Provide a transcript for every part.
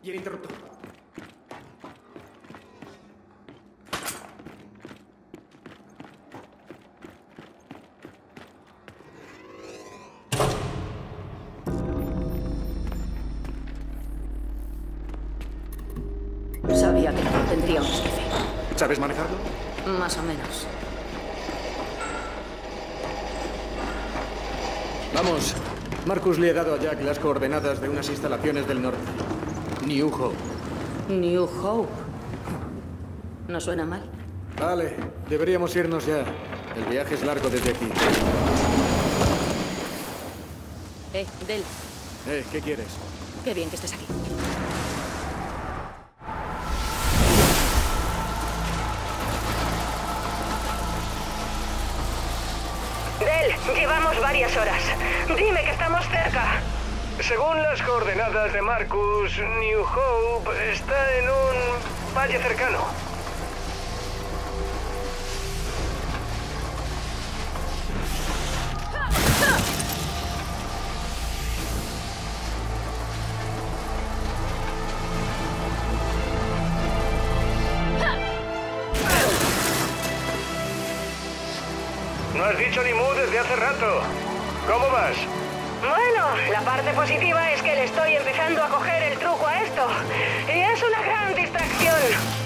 Y el interruptor. Sabía que no tendría un esquife. ¿Sabes manejarlo? Más o menos. Vamos. Marcus le ha dado a Jack las coordenadas de unas instalaciones del norte. New Hope. New Hope. ¿No suena mal? Vale, deberíamos irnos ya. El viaje es largo desde aquí. Del. ¿Qué quieres? Qué bien que estés aquí. Del, llevamos varias horas. Dime que estamos cerca. Según las coordenadas de Marcus, New Hope está en un valle cercano. No has dicho ni mu desde hace rato. ¿Cómo vas? Bueno, la parte positiva es que le estoy empezando a coger el truco a esto. Y es una gran distracción.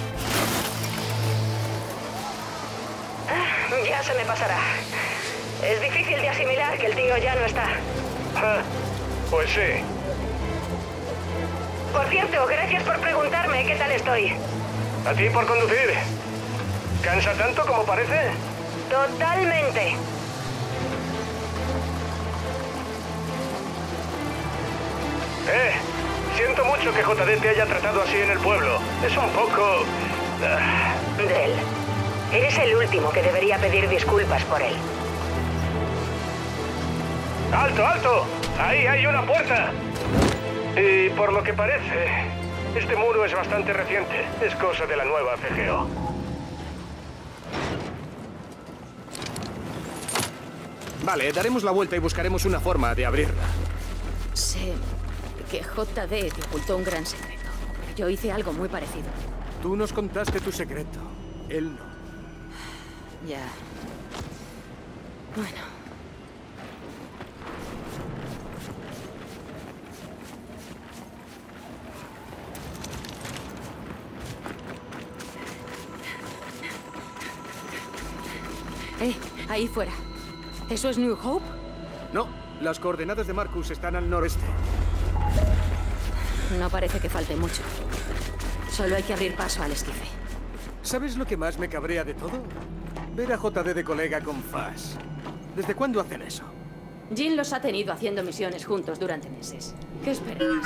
Ya se me pasará. Es difícil de asimilar que el tío ya no está. Pues sí. Por cierto, gracias por preguntarme qué tal estoy. A ti por conducir. ¿Cansa tanto como parece? Totalmente. Siento mucho que JD te haya tratado así en el pueblo. Es un poco... Del, eres el último que debería pedir disculpas por él. ¡Alto, alto! ¡Ahí hay una puerta! Y por lo que parece, este muro es bastante reciente. Es cosa de la nueva CGO. Vale, daremos la vuelta y buscaremos una forma de abrirla. Sé que JD te ocultó un gran secreto. Yo hice algo muy parecido. Tú nos contaste tu secreto. Él no. Ya. Bueno. Ahí fuera. ¿Eso es New Hope? No, las coordenadas de Marcus están al noreste. No parece que falte mucho. Solo hay que abrir paso al esquife. ¿Sabes lo que más me cabrea de todo? Ver a JD de colega con Faz. ¿Desde cuándo hacen eso? Jin los ha tenido haciendo misiones juntos durante meses. ¿Qué esperabas?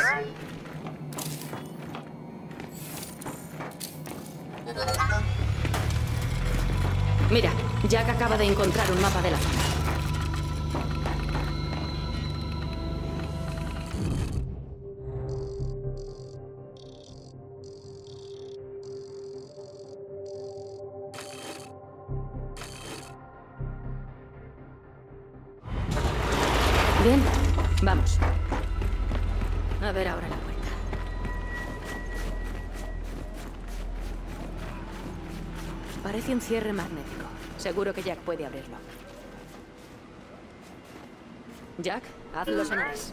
Mira, Jack acaba de encontrar un mapa de la zona. Bien, vamos. A ver ahora la puerta. Parece un cierre magnético. Seguro que Jack puede abrirlo. Jack, haz los honores.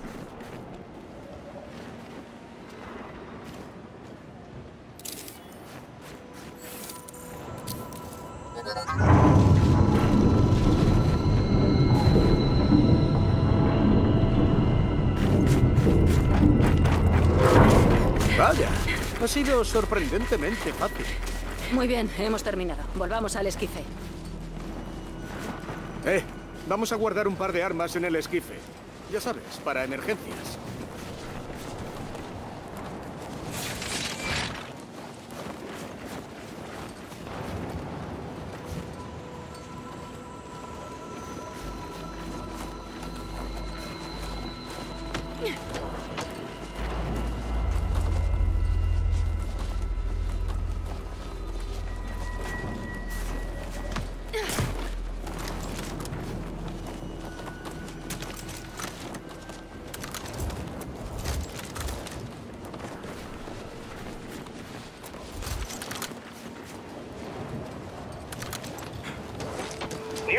Vaya, ha sido sorprendentemente fácil. Muy bien, hemos terminado. Volvamos al esquife. Vamos a guardar un par de armas en el esquife. Ya sabes, para emergencias.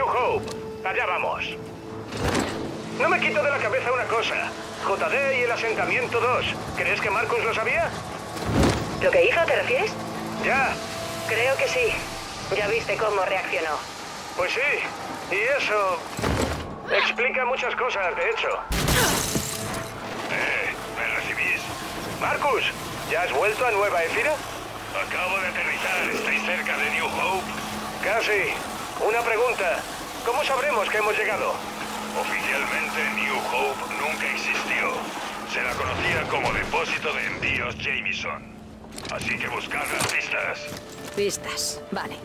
New Hope. Allá vamos. No me quito de la cabeza una cosa. JD y el asentamiento 2. ¿Crees que Marcus lo sabía? ¿Lo que hizo, te refieres? Ya. Creo que sí. Ya viste cómo reaccionó. Pues sí. Y eso... explica muchas cosas, de hecho. ¿Me recibís? Marcus, ¿ya has vuelto a Nueva Éfira? Acabo de aterrizar. ¿Estáis cerca de New Hope? Casi. Una pregunta. ¿Cómo sabremos que hemos llegado? Oficialmente, New Hope nunca existió. Se la conocía como depósito de envíos Jameson. Así que buscad las pistas. Pistas, vale.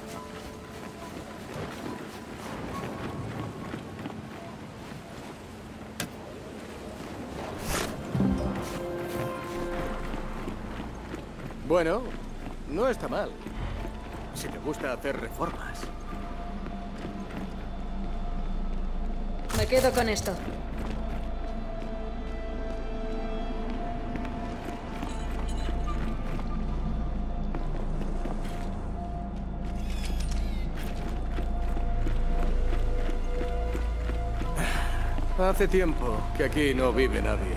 Bueno, no está mal. Si te gusta hacer reformas. Me quedo con esto. Hace tiempo que aquí no vive nadie.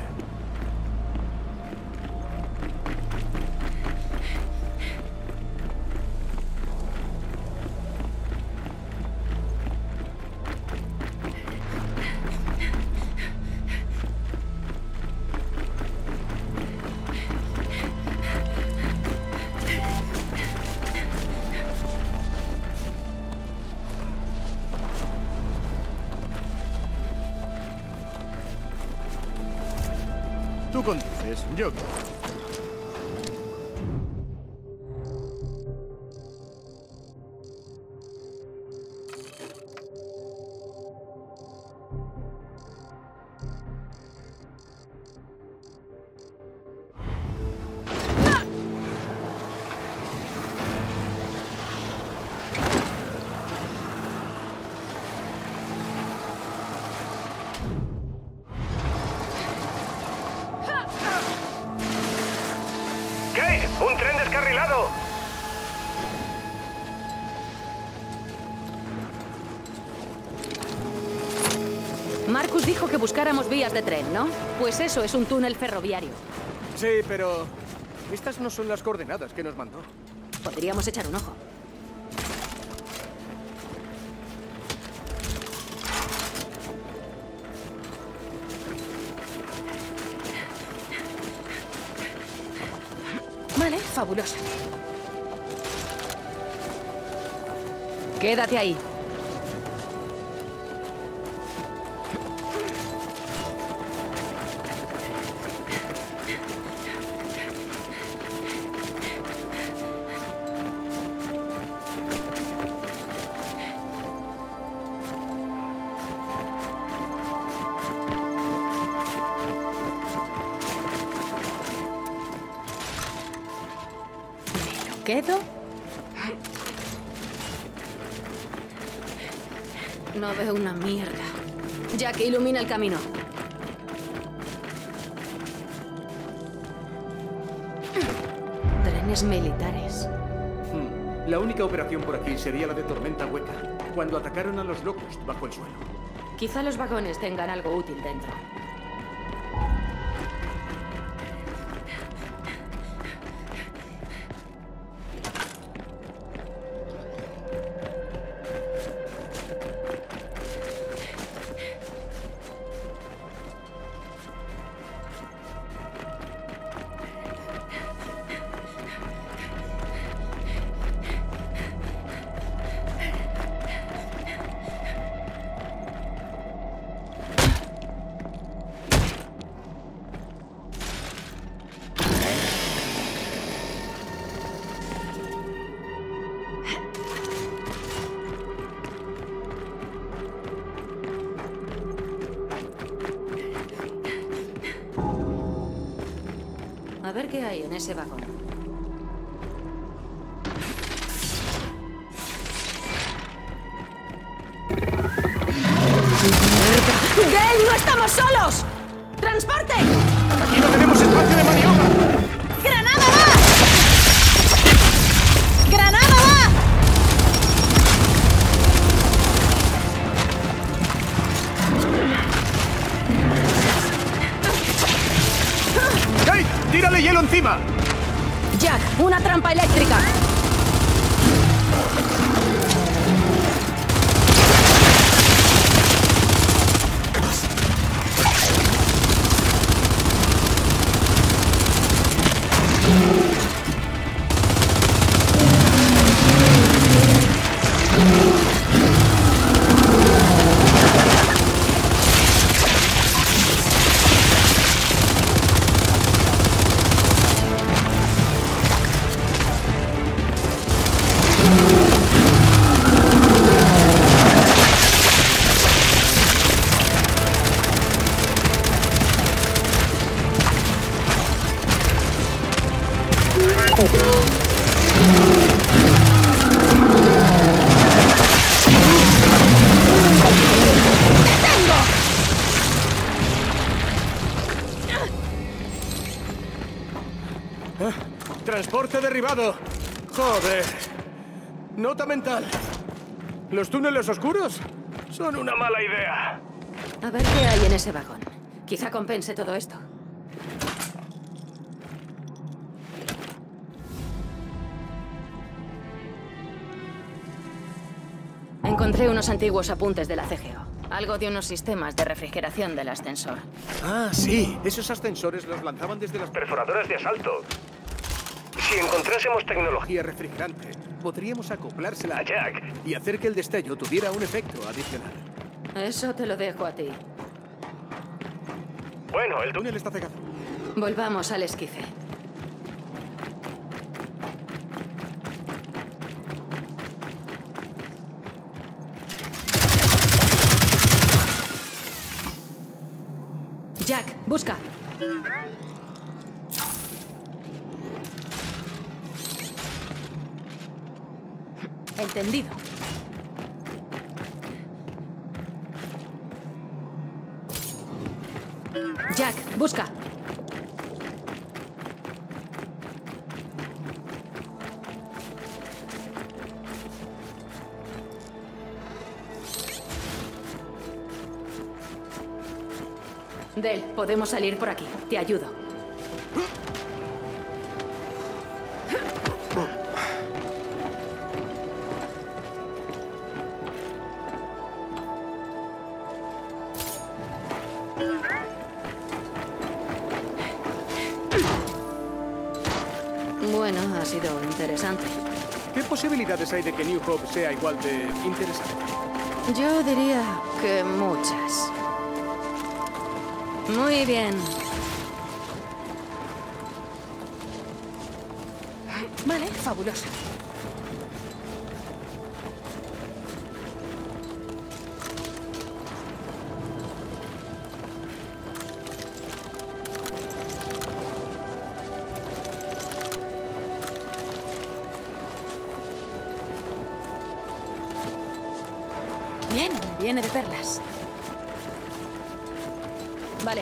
Tú conduces, yo guío. ¡Kate! ¡Un tren descarrilado! Marcus dijo que buscáramos vías de tren, ¿no? Pues eso es un túnel ferroviario. Sí, pero... estas no son las coordenadas que nos mandó. Podríamos echar un ojo. Vale, fabuloso. Quédate ahí. ¿Quedo? No veo una mierda. Jack, ilumina el camino. Trenes militares. La única operación por aquí sería la de Tormenta Hueca, cuando atacaron a los Locust bajo el suelo. Quizá los vagones tengan algo útil dentro. A ver qué hay en ese vagón. ¡Gale, no estamos solos! ¡Transporte! ¡Aquí no tenemos espacio de maniobra! ¡Granada va! ¡Granada va! ¡Tírale hielo encima! Jack, una trampa eléctrica. ¡Transporte derribado! ¡Joder! Nota mental. ¿Los túneles oscuros? Son una mala idea. A ver qué hay en ese vagón. Quizá compense todo esto. Encontré unos antiguos apuntes de la CGO. Algo de unos sistemas de refrigeración del ascensor. Ah, sí. Esos ascensores los lanzaban desde las perforadoras de asalto. Si encontrásemos tecnología refrigerante, podríamos acoplársela a Jack y hacer que el destello tuviera un efecto adicional. Eso te lo dejo a ti. Bueno, el túnel está cegado. Volvamos al esquife. Jack, busca. Entendido. Jack, busca. Del, podemos salir por aquí. Te ayudo. Bueno, ha sido interesante. ¿Qué posibilidades hay de que New Hope sea igual de interesante? Yo diría que muchas. Muy bien. Vale, fabuloso. Bien, viene de perlas. Vale.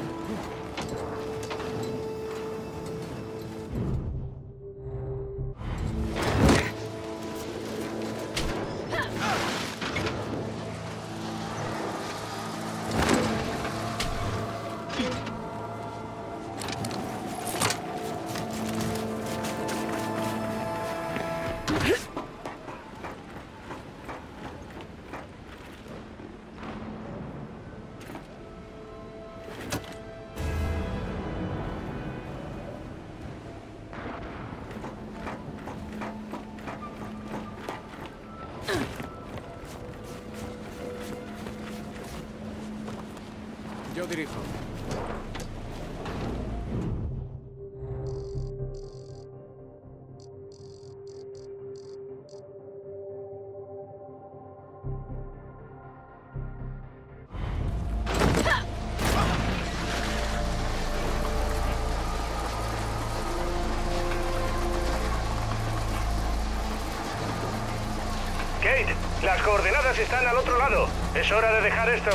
Yo dirijo. Kate, las coordenadas están al otro lado. Es hora de dejar esto.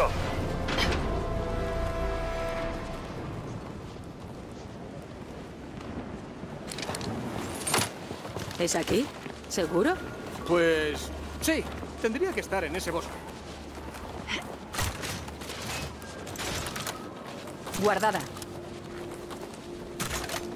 ¿Es aquí? ¿Seguro? Pues sí, tendría que estar en ese bosque. Guardada.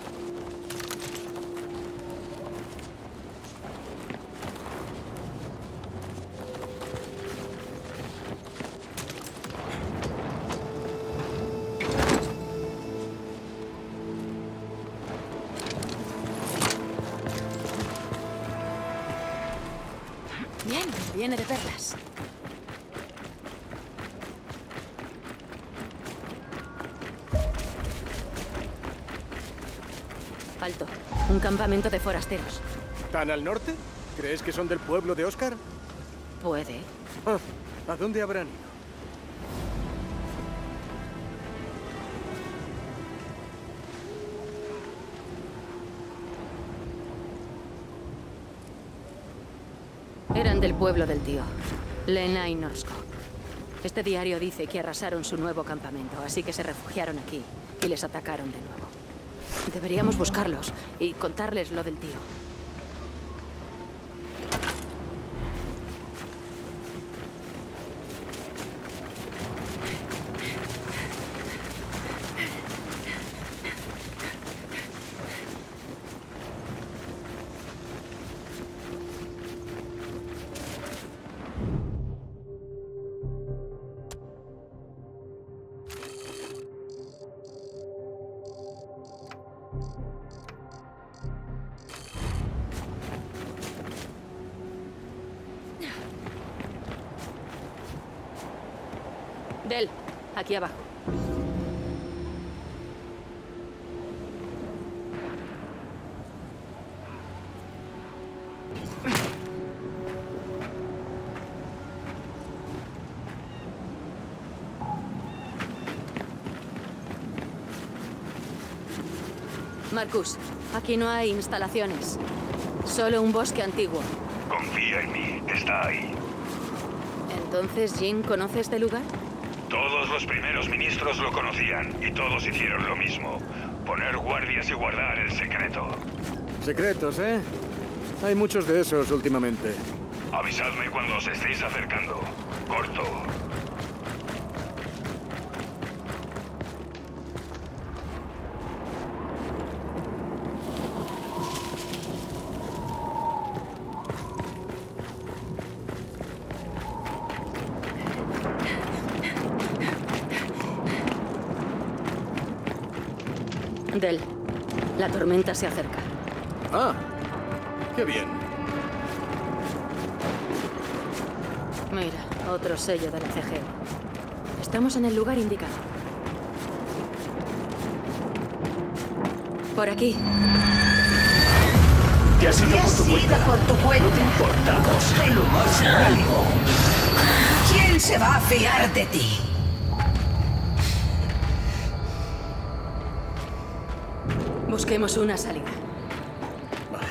viene de perlas. Alto. Un campamento de forasteros. ¿Tan al norte? ¿Crees que son del pueblo de Oscar? Puede. Ah, ¿a dónde habrán ido? Eran del pueblo del tío, Lena y Norsko. Este diario dice que arrasaron su nuevo campamento, así que se refugiaron aquí y les atacaron de nuevo. Deberíamos buscarlos y contarles lo del tío. Del, aquí abajo. Marcus, aquí no hay instalaciones. Solo un bosque antiguo. Confía en mí, está ahí. ¿Entonces Jin conoce este lugar? Todos los primeros ministros lo conocían y todos hicieron lo mismo. Poner guardias y guardar el secreto. Secretos, ¿eh? Hay muchos de esos últimamente. Avisadme cuando os estéis acercando. Corto. Del, la tormenta se acerca. Ah, qué bien. Mira, otro sello de la CG. Estamos en el lugar indicado. Por aquí. Te has ido por tu cuenta. No te importamos lo más mínimo. ¿Quién se va a fiar de ti? Busquemos una salida. Vale.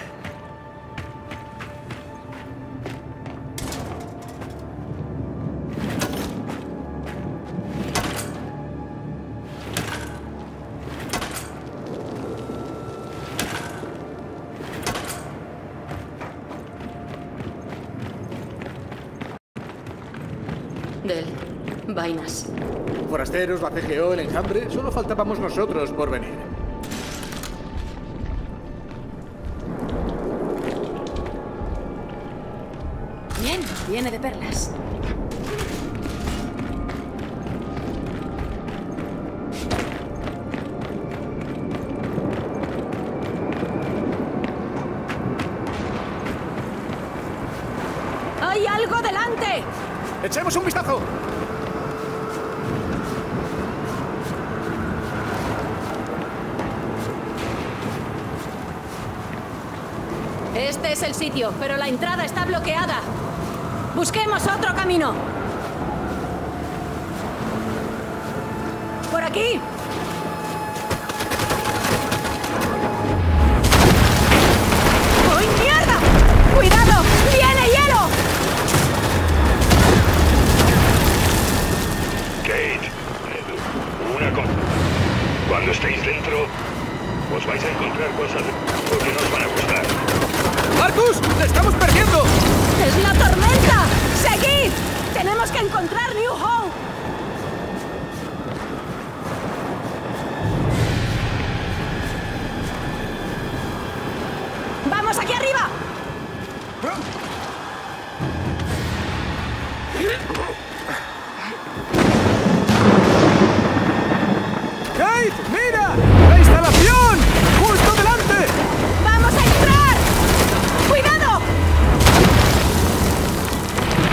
Del, vainas. Forasteros, la CGO, el enjambre, solo faltábamos nosotros por venir. Bien, viene de perlas. ¡Hay algo delante! ¡Echemos un vistazo! Este es el sitio, pero la entrada está bloqueada. ¡Busquemos otro camino! ¡Por aquí! ¡Uy, mierda! ¡Cuidado! ¡Viene hielo! Kate, cuando estéis dentro, os vais a encontrar cosas que no os van a gustar. ¡Marcus! ¡Le estamos perdiendo! ¡Es la tormenta! ¡Seguid! ¡Tenemos que encontrar New Hope! ¡Vamos aquí arriba! ¡Kate! ¡Mira! ¡La instalación! ¡Justo delante! ¡Vamos a entrar! ¡Cuidado!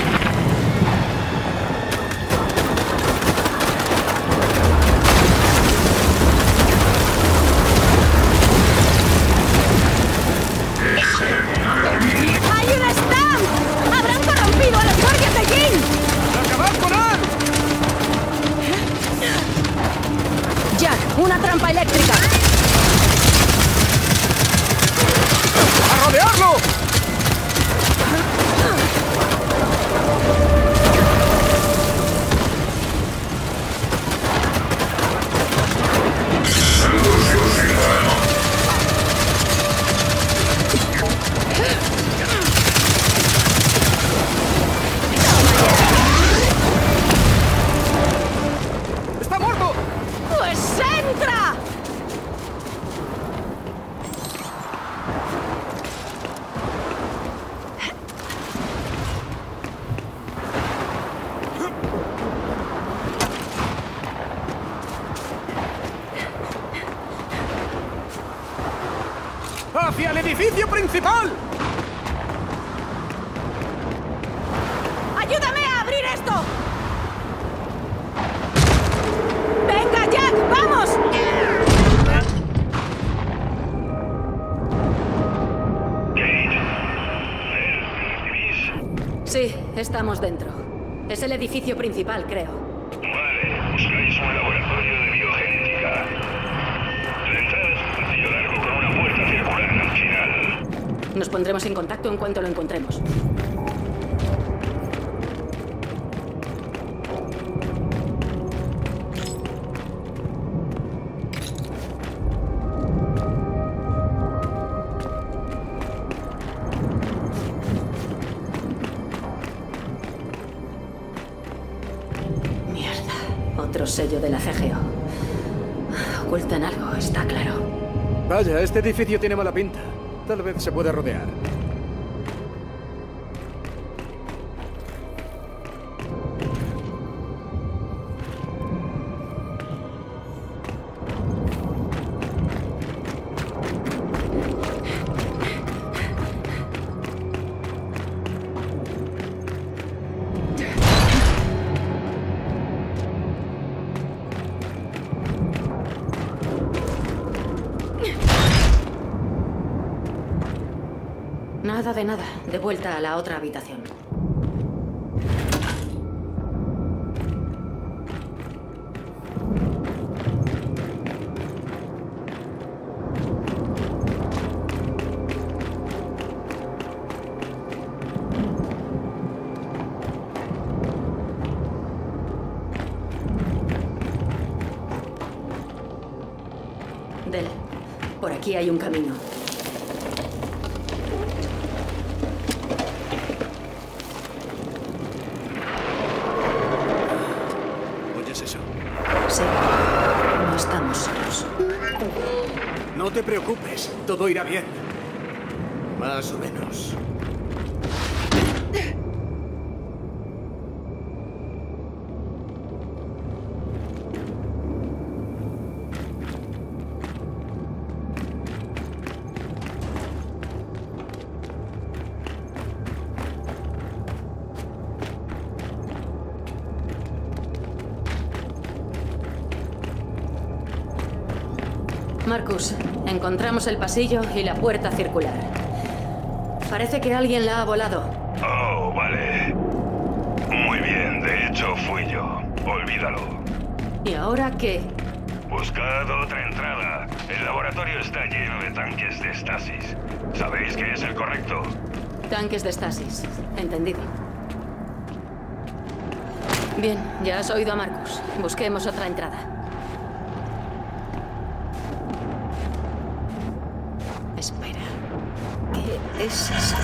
¡Hacia el edificio principal! ¡Ayúdame a abrir esto! ¡Venga, Jack! ¡Vamos! Sí, estamos dentro. Es el edificio principal, creo. Vale, buscáis un laboratorio de biogenética. La entrada es un pasillo largo con una puerta circular al final. Nos pondremos en contacto en cuanto lo encontremos. Otro sello de la CGO. Ocultan algo, está claro. Vaya, este edificio tiene mala pinta. Tal vez se pueda rodear. Nada de nada. De vuelta a la otra habitación. Del, por aquí hay un camino. Sí, no estamos solos. No te preocupes, todo irá bien. Más o menos. Marcus, encontramos el pasillo y la puerta circular. Parece que alguien la ha volado. Oh, vale. Muy bien, de hecho fui yo. Olvídalo. ¿Y ahora qué? Buscad otra entrada. El laboratorio está lleno de tanques de estasis. ¿Sabéis qué es el correcto? Tanques de estasis. Entendido. Bien, ya has oído a Marcus. Busquemos otra entrada. Espera. ¿Qué es eso?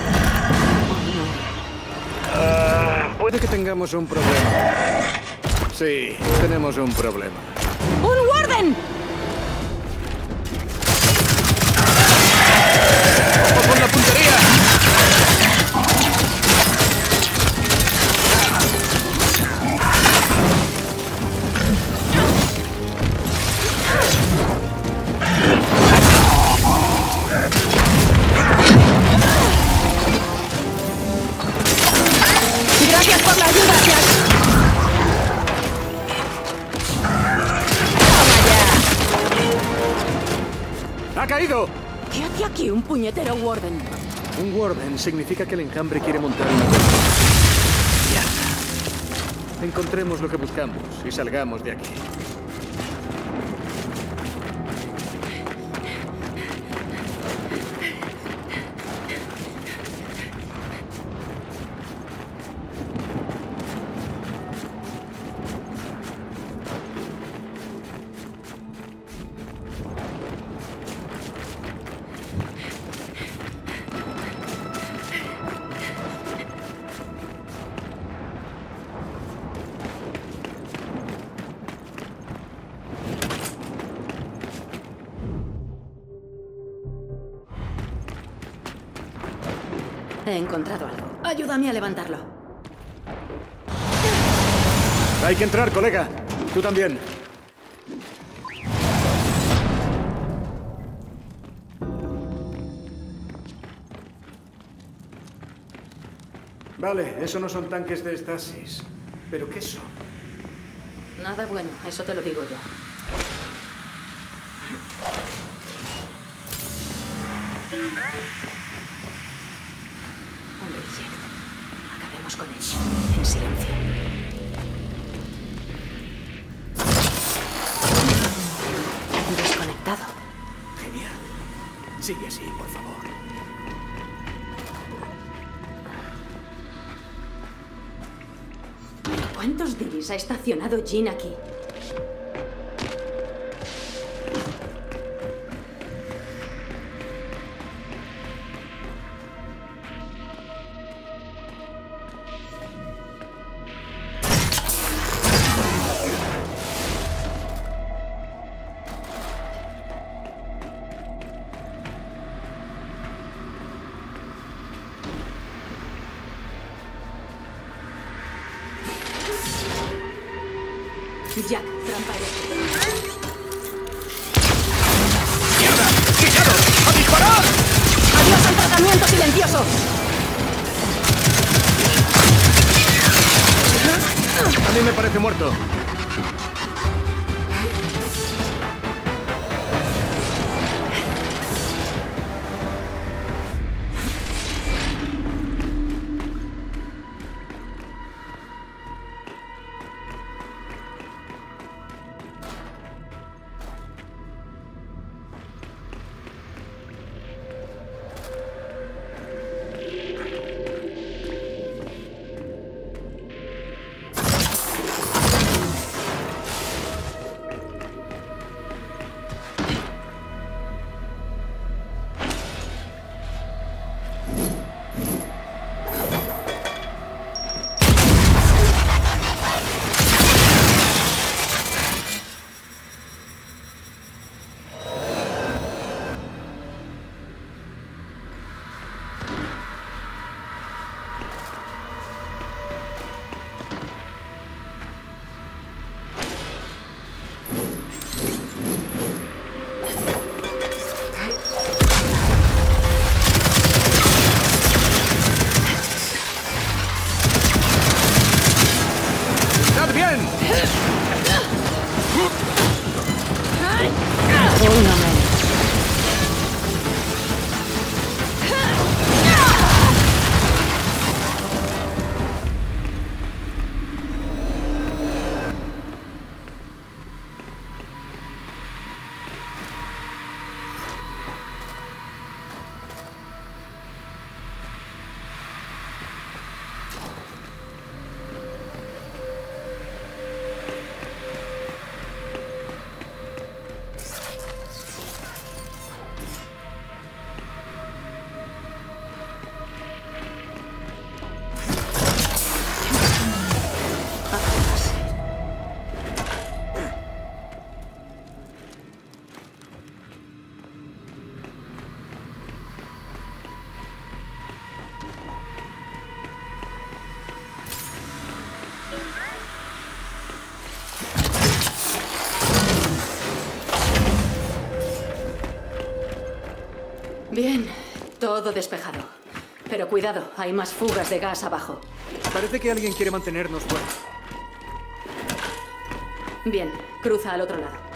Puede que tengamos un problema. Sí, tenemos un problema. ¡Un Warden! ¡Ojo con la puntería! ¡Gracias por la ayuda, Jack! ¡Ha caído! ¿Qué hace aquí un puñetero Warden? Un Warden significa que el enjambre quiere montar una cosa. Ya. Encontremos lo que buscamos y salgamos de aquí. He encontrado algo. Ayúdame a levantarlo. Hay que entrar, colega. Tú también. Vale, eso no son tanques de estasis. ¿Pero qué son? Nada bueno, eso te lo digo yo. Hombre, Jack. Acabemos con él. En silencio. Desconectado. Genial. Sigue así, por favor. ¿Cuántos divis ha estacionado Jin aquí? Jack, trampero. ¡Mierda! ¡Quitados! ¡A disparar! ¡Adiós al tratamiento silencioso! A mí me parece muerto. Bien, todo despejado. Pero cuidado, hay más fugas de gas abajo. Parece que alguien quiere mantenernos fuera. Bien, cruza al otro lado.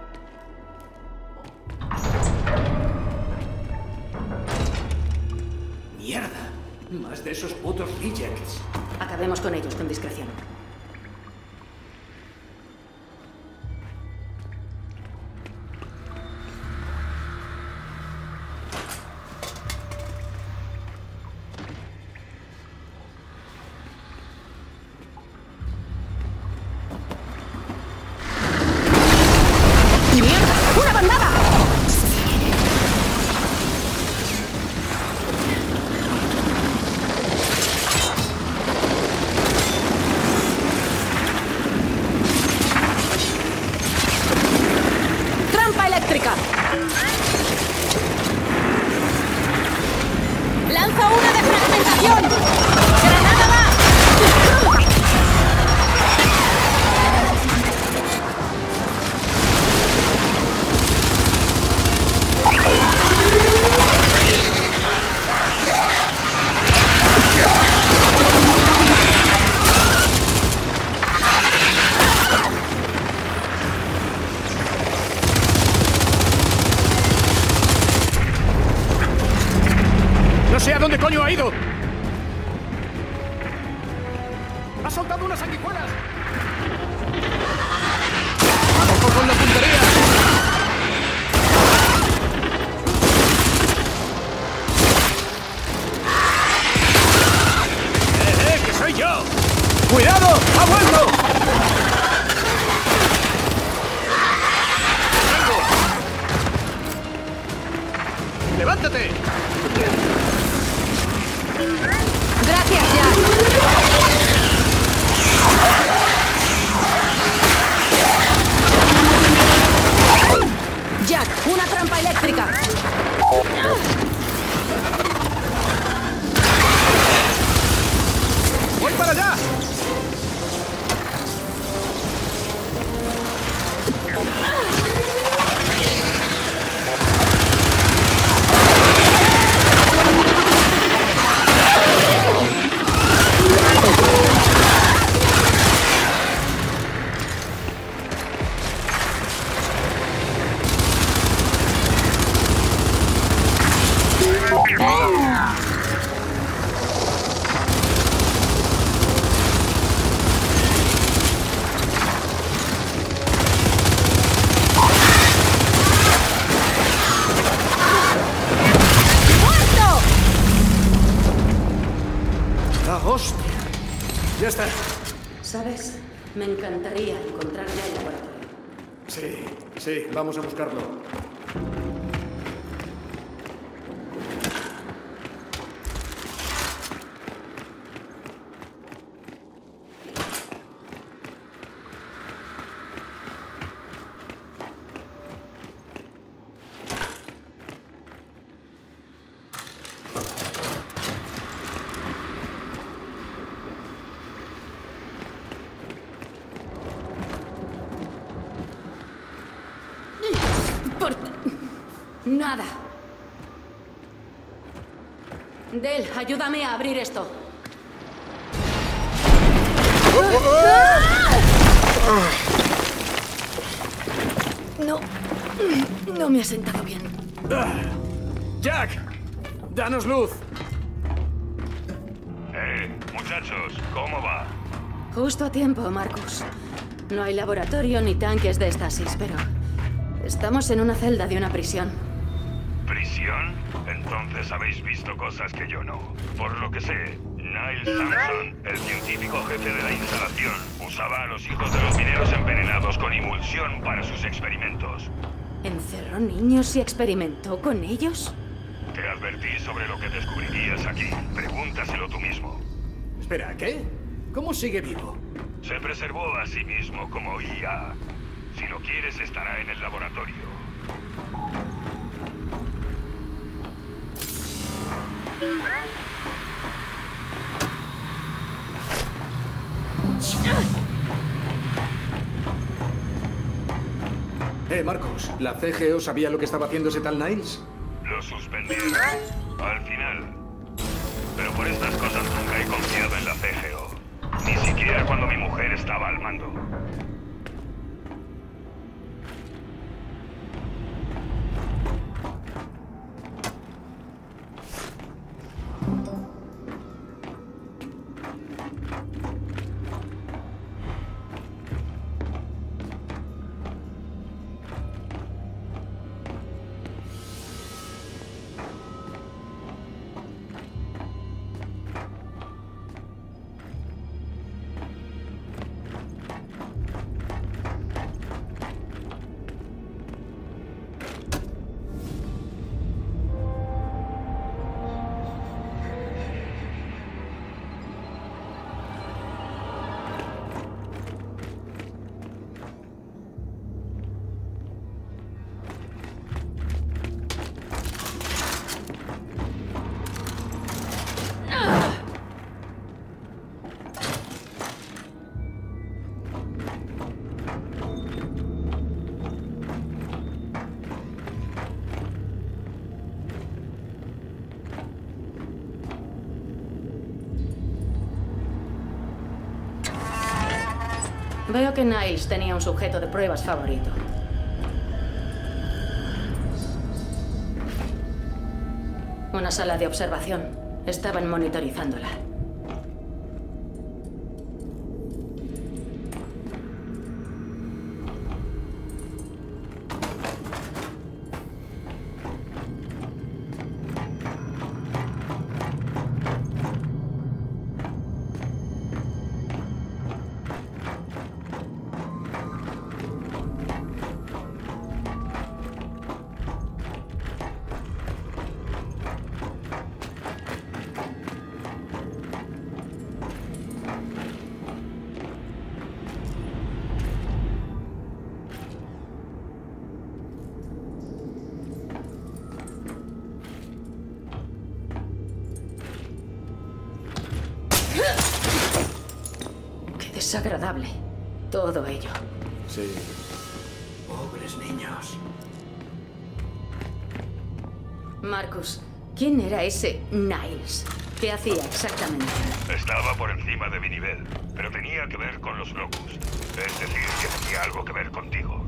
¡Mierda! Más de esos putos rejects. Acabemos con ellos con discreción. sé a dónde coño ha ido. ¡Ha soltado unas sanguijuelas! ¡Ojo con la puntería! ¡Que soy yo! ¡Cuidado! ¡Ha vuelto! ¡Levántate! Gracias, Jack. Jack, una trampa eléctrica. ¡Voy para allá! ¡Hostia! Ya está. ¿Sabes? Me encantaría encontrar ya el laboratorio. Sí, vamos a buscarlo. Nada. Del, ayúdame a abrir esto. No me ha sentado bien. Jack, danos luz. Muchachos, ¿cómo va? Justo a tiempo, Marcus. No hay laboratorio ni tanques de estasis, pero estamos en una celda de una prisión. ¿Prisión? Entonces habéis visto cosas que yo no. Por lo que sé, Niles Samson, el científico jefe de la instalación, usaba a los hijos de los mineros envenenados con emulsión para sus experimentos. ¿Encerró niños y experimentó con ellos? Te advertí sobre lo que descubrirías aquí. Pregúntaselo tú mismo. Espera, ¿qué? ¿Cómo sigue vivo? Se preservó a sí mismo como IA. Si lo quieres, estará en el laboratorio. Marcus, ¿la CGO sabía lo que estaba haciendo ese tal Niles? Lo suspendieron. Al final. Pero por estas cosas nunca he confiado en la CGO. Ni siquiera cuando mi mujer estaba al mando. Veo que Niles tenía un sujeto de pruebas favorito. Una sala de observación. Estaban monitorizándola. Qué desagradable. Todo ello. Sí. Pobres niños. Marcus, ¿quién era ese Niles? ¿Qué hacía exactamente? Estaba por encima de mi nivel, pero tenía que ver con los Locust. Es decir, que tenía algo que ver contigo.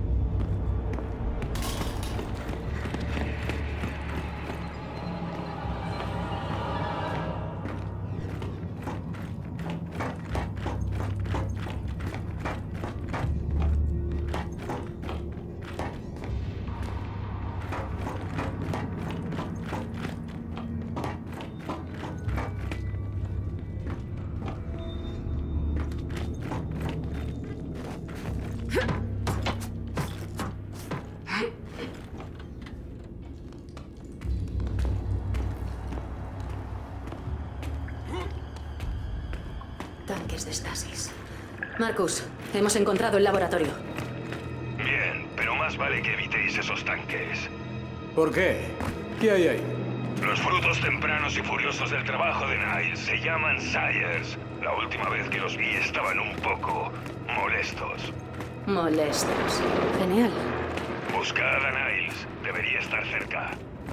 Tanques de estasis. Marcus, hemos encontrado el laboratorio. Bien, pero más vale que evitéis esos tanques. ¿Por qué? ¿Qué hay ahí? Los frutos tempranos y furiosos del trabajo de Niles se llaman Sires. La última vez que los vi estaban un poco molestos. Molestos. Genial. Buscad a Niles. Debería estar cerca.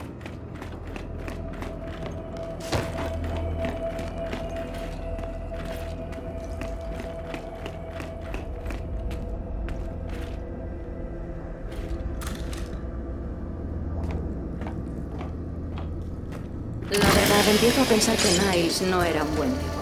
La verdad, empiezo a pensar que Niles no era un buen tipo.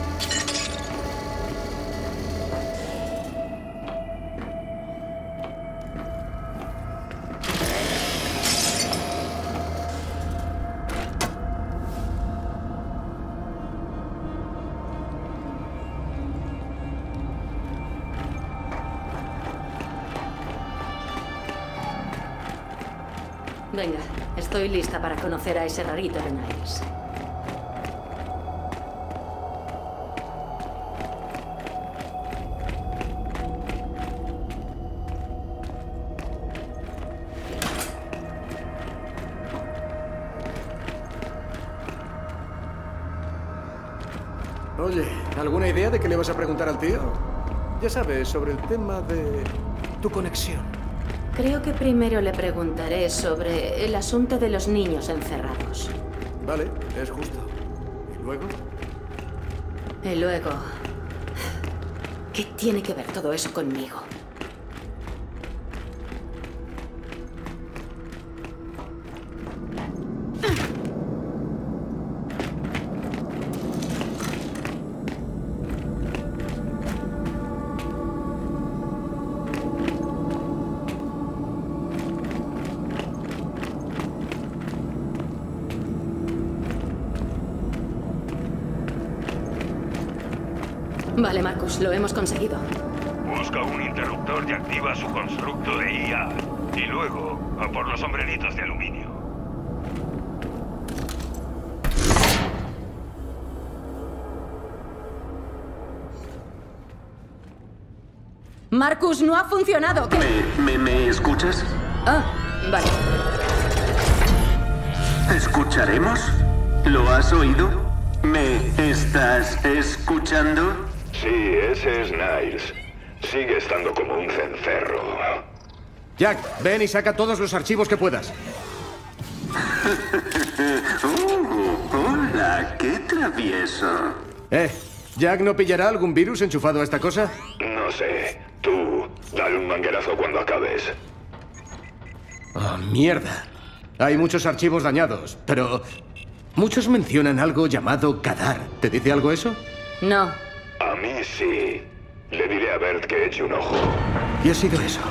Venga, estoy lista para conocer a ese rarito de Niles. Oye, ¿alguna idea de qué le vas a preguntar al tío? Ya sabes, sobre el tema de tu conexión. Creo que primero le preguntaré sobre el asunto de los niños encerrados. Vale, es justo. ¿Y luego? Y luego... ¿qué tiene que ver todo eso conmigo? Vale, Marcus, lo hemos conseguido. Busca un interruptor y activa su constructo de IA. Y luego, a por los sombreritos de aluminio. Marcus, no ha funcionado. ¿Qué? ¿Me escuchas? Ah, vale. ¿Escucharemos? ¿Lo has oído? ¿Me estás escuchando? Sí, ese es Niles. Sigue estando como un cencerro. Jack, ven y saca todos los archivos que puedas. Hola, qué travieso. ¿Jack no pillará algún virus enchufado a esta cosa? No sé. Tú, dale un manguerazo cuando acabes. Oh, mierda. Hay muchos archivos dañados, pero Muchos mencionan algo llamado Kadar. ¿Te dice algo eso? No. A mí sí. Le diré a Bert que eche un ojo. ¿Qué ha sido eso?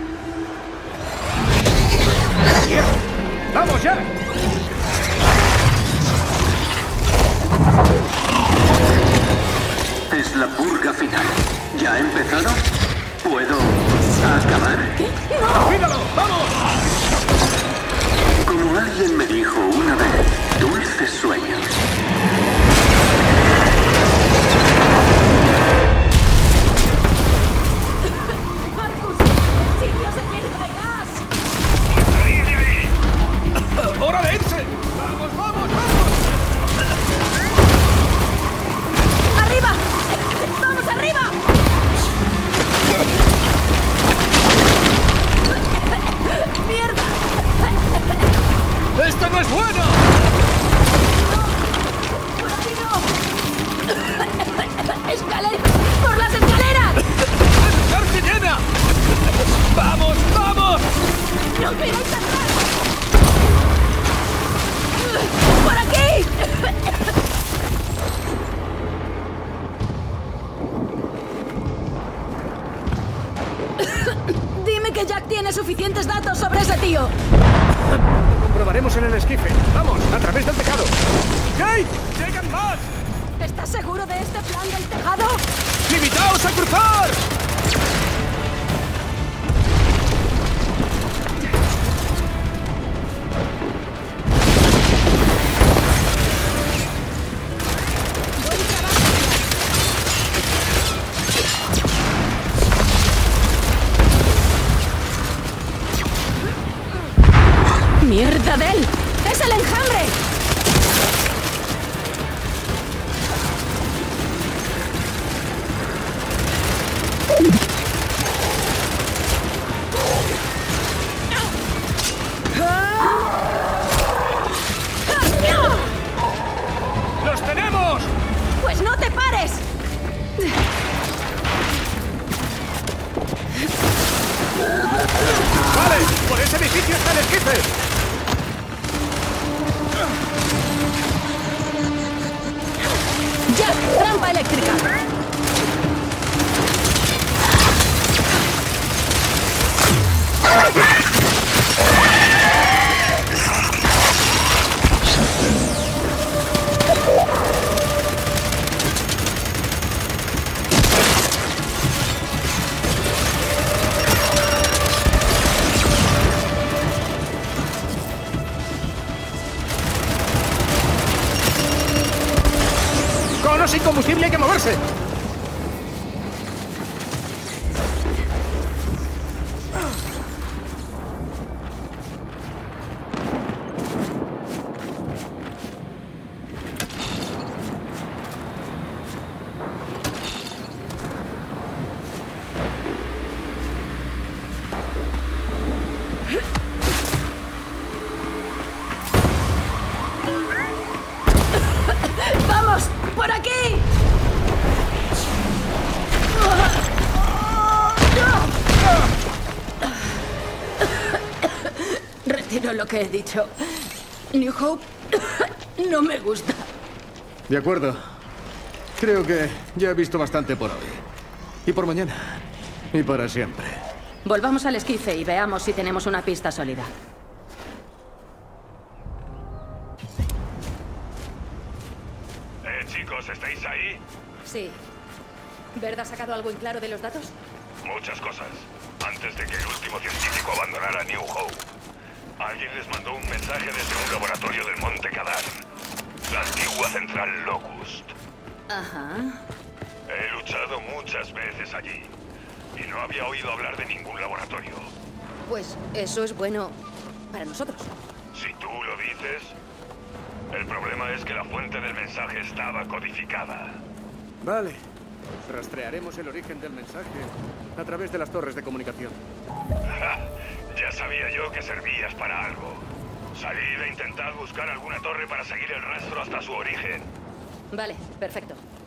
¡Vamos ya! Es la purga final. ¿Ya ha empezado? ¿Puedo acabar? ¡Cuídalo! ¡Vamos! Como alguien me dijo una vez, dulces sueños. ¡Hora de irse! ¡Vamos, vamos, vamos! ¡Arriba! ¡Vamos arriba! ¡Mierda! ¡Esto no es bueno! ¡Por aquí no! ¡Escaleras! ¡Por las escaleras! ¡Cárcel llena! ¡Vamos, vamos! ¡No miráis atrás! ¡Por aquí! Dime que Jack tiene suficientes datos sobre ese tío. Lo comprobaremos en el esquife. ¡Vamos! ¡A través del tejado! ¡Jake! ¡Llegan más! ¿Estás seguro de este plan del tejado? ¡Limitaos a cruzar! ¡Mierda de él! ¡Es el enjambre! ¡Los tenemos! ¡Pues no te pares! ¡Vale! ¡Por ese edificio está el esquife! ¡Jack! ¡Trampa eléctrica! ¡Cono sin combustible! ¡Hay que moverse! ¡Vamos! ¡Por aquí! Retiro lo que he dicho. New Hope no me gusta. De acuerdo. Creo que ya he visto bastante por hoy. Y por mañana. Y para siempre. Volvamos al esquife y veamos si tenemos una pista sólida. Chicos, ¿estáis ahí? Sí. ¿Bert ha sacado algo en claro de los datos? Muchas cosas. Antes de que el último científico abandonara New Hope, alguien les mandó un mensaje desde un laboratorio del Monte Kadar. La antigua central Locust. Ajá. He luchado muchas veces allí. Y no había oído hablar de ningún laboratorio. Pues eso es bueno para nosotros. Si tú lo dices... El problema es que la fuente del mensaje estaba codificada. Vale. Rastrearemos el origen del mensaje a través de las torres de comunicación. Ja, ya sabía yo que servías para algo. Salid e intentad buscar alguna torre para seguir el rastro hasta su origen. Vale, perfecto.